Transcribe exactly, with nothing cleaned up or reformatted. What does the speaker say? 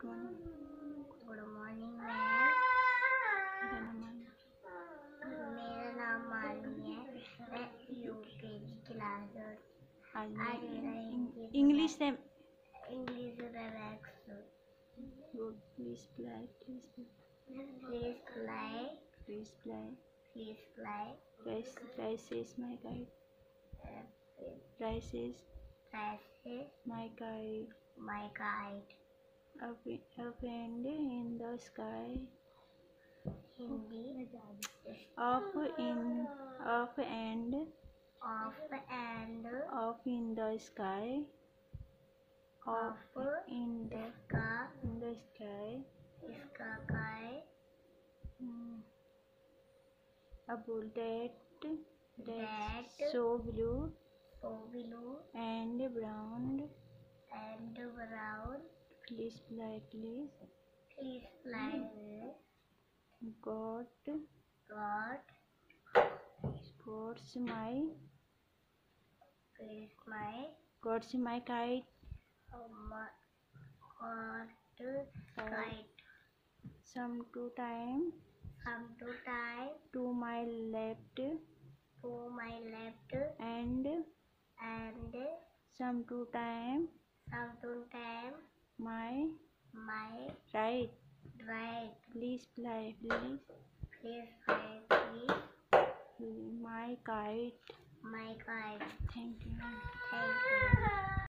Good morning. Good morning ma'am. मेरा नाम मानी। मेरा नाम मानी है। मैं यूकेजी क्लास आज आज मेरा मैं हिंदी इंग्लिश से English relax good please ply please please ply please ply please ply price price is my guide price is price my guide my guide up up and in the sky Hindi up in up and off and up in the sky off up in the का in the sky इसका काय hmm, a bullet that's That so blue so blue and brown and brown please fly please please fly God God God's my please my God's my kite my God kite some to time some to time to my left to my left and and some to time some to time my my right right please fly please please fly please my kite my kite thank you thank you